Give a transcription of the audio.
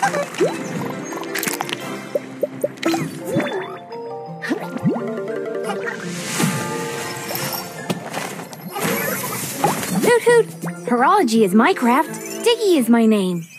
Hoot hoot! Horology is my craft. Diggie is my name.